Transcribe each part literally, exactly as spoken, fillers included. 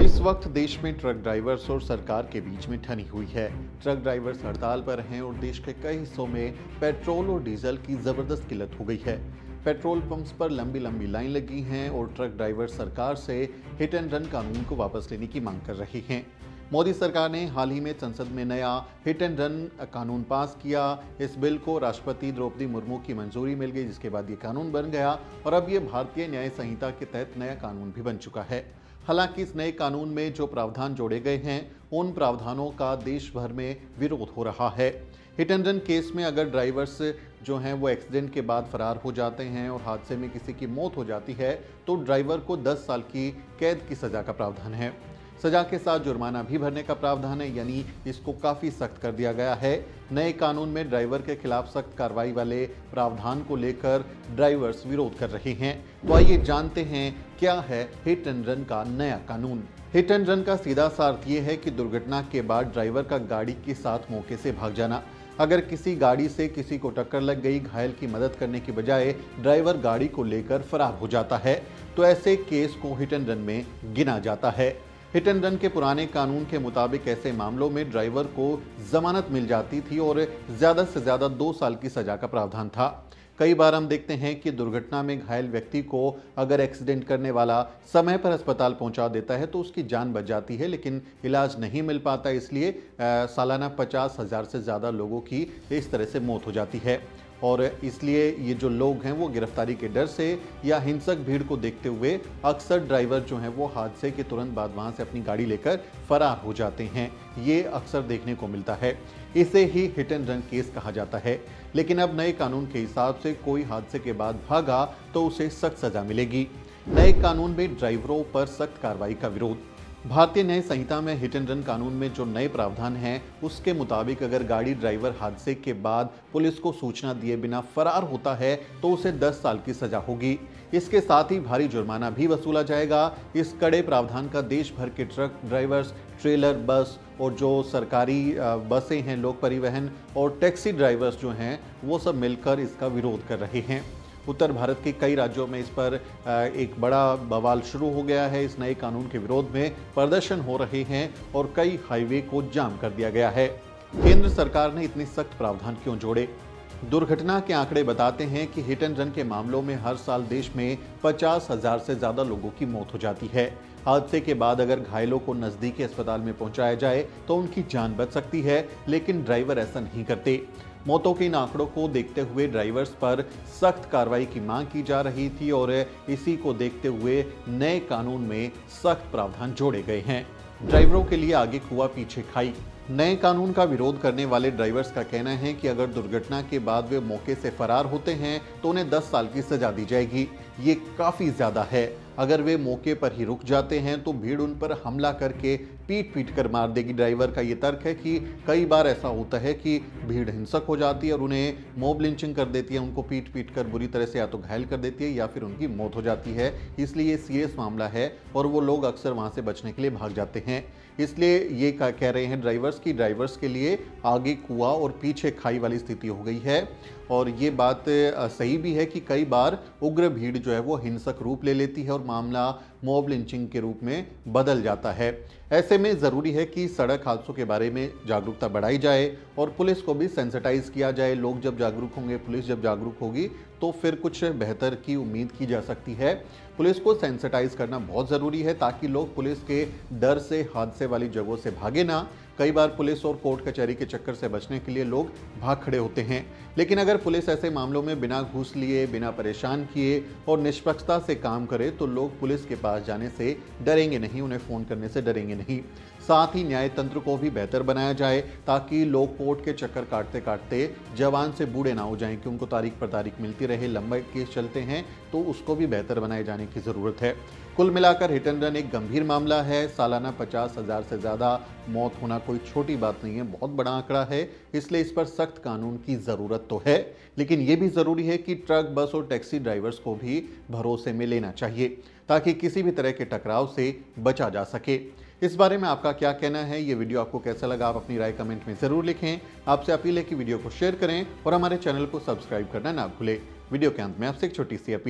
इस वक्त देश में ट्रक ड्राइवर्स और सरकार के बीच में ठनी हुई है। ट्रक ड्राइवर्स हड़ताल पर हैं और देश के कई हिस्सों में पेट्रोल और डीजल की जबरदस्त किल्लत हो गई है। पेट्रोल पंप्स पर लंबी लंबी लाइन लगी हैं और ट्रक ड्राइवर सरकार से हिट एंड रन कानून को वापस लेने की मांग कर रहे हैं। मोदी सरकार ने हाल ही में संसद में नया हिट एंड रन कानून पास किया। इस बिल को राष्ट्रपति द्रौपदी मुर्मू की मंजूरी मिल गई, जिसके बाद ये कानून बन गया और अब ये भारतीय न्याय संहिता के तहत नया कानून भी बन चुका है। हालांकि इस नए कानून में जो प्रावधान जोड़े गए हैं उन प्रावधानों का देश भर में विरोध हो रहा है। हिट एंड रन केस में अगर ड्राइवर्स जो हैं वो एक्सीडेंट के बाद फरार हो जाते हैं और हादसे में किसी की मौत हो जाती है तो ड्राइवर को दस साल की कैद की सजा का प्रावधान है। सजा के साथ जुर्माना भी भरने का प्रावधान है, यानी इसको काफ़ी सख्त कर दिया गया है। नए कानून में ड्राइवर के खिलाफ सख्त कार्रवाई वाले प्रावधान को लेकर ड्राइवर्स विरोध कर रहे हैं। तो आइए जानते हैं क्या है हिट एंड रन का नया कानून। हिट एंड रन का सीधा सा अर्थ ये है कि दुर्घटना के बाद ड्राइवर का गाड़ी के साथ मौके से भाग जाना। अगर किसी गाड़ी से किसी को टक्कर लग गई, घायल की मदद करने की बजाय ड्राइवर गाड़ी को लेकर फरार हो जाता है तो ऐसे केस को हिट एंड रन में गिना जाता है। हिट एंड रन के पुराने कानून के मुताबिक ऐसे मामलों में ड्राइवर को जमानत मिल जाती थी और ज्यादा से ज्यादा दो साल की सजा का प्रावधान था। कई बार हम देखते हैं कि दुर्घटना में घायल व्यक्ति को अगर एक्सीडेंट करने वाला समय पर अस्पताल पहुंचा देता है तो उसकी जान बच जाती है, लेकिन इलाज नहीं मिल पाता। इसलिए सालाना पचास हजार से ज़्यादा लोगों की इस तरह से मौत हो जाती है और इसलिए ये जो लोग हैं वो गिरफ्तारी के डर से या हिंसक भीड़ को देखते हुए अक्सर ड्राइवर जो हैं वो हादसे के तुरंत बाद वहाँ से अपनी गाड़ी लेकर फरार हो जाते हैं। ये अक्सर देखने को मिलता है। इसे ही हिट एंड रन केस कहा जाता है। लेकिन अब नए कानून के हिसाब से कोई हादसे के बाद भागा तो उसे सख्त सजा मिलेगी। नए कानून में ड्राइवरों पर सख्त कार्रवाई का विरोध। भारतीय न्याय संहिता में हिट एंड रन कानून में जो नए प्रावधान हैं उसके मुताबिक अगर गाड़ी ड्राइवर हादसे के बाद पुलिस को सूचना दिए बिना फरार होता है तो उसे दस साल की सजा होगी। इसके साथ ही भारी जुर्माना भी वसूला जाएगा। इस कड़े प्रावधान का देश भर के ट्रक ड्राइवर्स, ट्रेलर, बस और जो सरकारी बसें हैं, लोक परिवहन और टैक्सी ड्राइवर्स जो हैं वो सब मिलकर इसका विरोध कर रहे हैं। उत्तर भारत के कई राज्यों में इस पर एक बड़ा बवाल शुरू हो गया है। इस नए कानून के विरोध में प्रदर्शन हो रहे हैं और कई हाईवे को जाम कर दिया गया है। केंद्र सरकार ने इतने सख्त प्रावधान क्यों जोड़े? दुर्घटना के आंकड़े बताते हैं कि हिट एंड रन के मामलों में हर साल देश में पचास हजार से ज्यादा लोगों की मौत हो जाती है। हादसे के बाद अगर घायलों को नजदीकी अस्पताल में पहुंचाया जाए तो उनकी जान बच सकती है, लेकिन ड्राइवर ऐसा नहीं करते। मौतों के इन आंकड़ों को देखते हुए ड्राइवर्स पर सख्त कार्रवाई की मांग की जा रही थी और इसी को देखते हुए नए कानून में सख्त प्रावधान जोड़े गए हैं। ड्राइवरों के लिए आगे कुआ पीछे खाई। नए कानून का विरोध करने वाले ड्राइवर्स का कहना है कि अगर दुर्घटना के बाद वे मौके से फरार होते हैं तो उन्हें दस साल की सजा दी जाएगी। ये काफी ज्यादा है। अगर वे मौके पर ही रुक जाते हैं तो भीड़ उन पर हमला करके पीट पीट कर मार देगी। ड्राइवर का ये तर्क है कि कई बार ऐसा होता है कि भीड़ हिंसक हो जाती है और उन्हें मॉब लिंचिंग कर देती है, उनको पीट पीट कर बुरी तरह से या तो घायल कर देती है या फिर उनकी मौत हो जाती है। इसलिए ये सीरियस मामला है और वो लोग अक्सर वहाँ से बचने के लिए भाग जाते हैं। इसलिए ये कह रहे हैं ड्राइवर्स की ड्राइवर्स के लिए आगे कुआ और पीछे खाई वाली स्थिति हो गई है। और ये बात सही भी है कि कई बार उग्र भीड़ जो है वो हिंसक रूप ले लेती है और मामला मॉब लिंचिंग के रूप में बदल जाता है। ऐसे में ज़रूरी है कि सड़क हादसों के बारे में जागरूकता बढ़ाई जाए और पुलिस को भी सेंसिटाइज किया जाए। लोग जब जागरूक होंगे, पुलिस जब जागरूक होगी तो फिर कुछ बेहतर की उम्मीद की जा सकती है। पुलिस को सेंसिटाइज करना बहुत ज़रूरी है ताकि लोग पुलिस के डर से हादसे वाली जगहों से भागे ना। कई बार पुलिस और कोर्ट कचहरी के चक्कर से बचने के लिए लोग भाग खड़े होते हैं, लेकिन अगर पुलिस ऐसे मामलों में बिना घूस लिए, बिना परेशान किए और निष्पक्षता से काम करे तो लोग पुलिस के पास जाने से डरेंगे नहीं, उन्हें फ़ोन करने से डरेंगे नहीं। साथ ही न्याय तंत्र को भी बेहतर बनाया जाए ताकि लोग कोर्ट के चक्कर काटते काटते जवान से बूढ़े ना हो जाएं कि उनको तारीख पर तारीख मिलती रहे। लंबे केस चलते हैं तो उसको भी बेहतर बनाए जाने की ज़रूरत है। कुल मिलाकर हिट एंड रन एक गंभीर मामला है। सालाना पचास हजार से ज़्यादा मौत होना कोई छोटी बात नहीं है, बहुत बड़ा आंकड़ा है। इसलिए इस पर सख्त कानून की ज़रूरत तो है, लेकिन ये भी ज़रूरी है कि ट्रक, बस और टैक्सी ड्राइवर्स को भी भरोसे में लेना चाहिए ताकि किसी भी तरह के टकराव से बचा जा सके। इस बारे में आपका क्या कहना है? ये वीडियो आपको कैसा लगा? आप अपनी राय कमेंट में ज़रूर लिखें। आपसे अपील है कि वीडियो को शेयर करें और हमारे चैनल को सब्सक्राइब करना ना भूलें। वीडियो के अंत में आपसे एक छोटी सी अपील,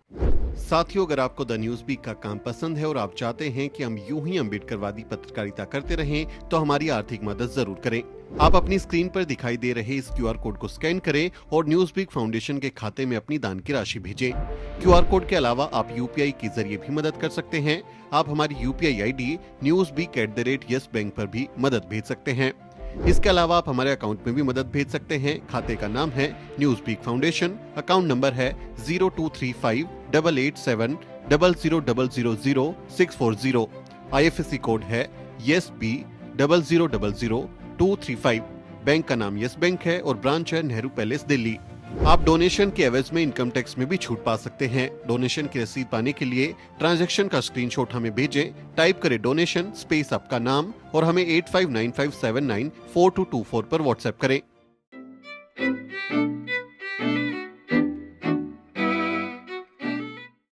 साथियों, अगर आपको द न्यूज वीक का काम पसंद है और आप चाहते हैं कि हम यूं ही अम्बेडकरवादी पत्रकारिता करते रहें, तो हमारी आर्थिक मदद जरूर करें। आप अपनी स्क्रीन पर दिखाई दे रहे इस क्यूआर कोड को स्कैन करें और न्यूज वीक फाउंडेशन के खाते में अपनी दान की राशि भेजें। क्यूआर कोड के अलावा आप यूपीआई के जरिए भी मदद कर सकते हैं। आप हमारी UPI ID Newsweek at the rate Yes Bank पर भी मदद भेज सकते हैं। इसके अलावा आप हमारे अकाउंट में भी मदद भेज सकते हैं। खाते का नाम है Newsweek foundation, account number है zero two three five double eight seven double zero double zero zero six four zero. IFSC code है Yes B double zero double zero two three five. Bank का नाम yes bank है और branch है Nehru palace, Delhi. आप donation के एवज में इनकम टैक्स में भी छूट पा सकते हैं। डोनेशन की रसीद पाने के लिए ट्रांजैक्शन का स्क्रीनशॉट हमें भेजें। टाइप करें डोनेशन स्पेस आपका नाम और हमें eight five nine five seven nine four two two four पर व्हाट्सएप करें।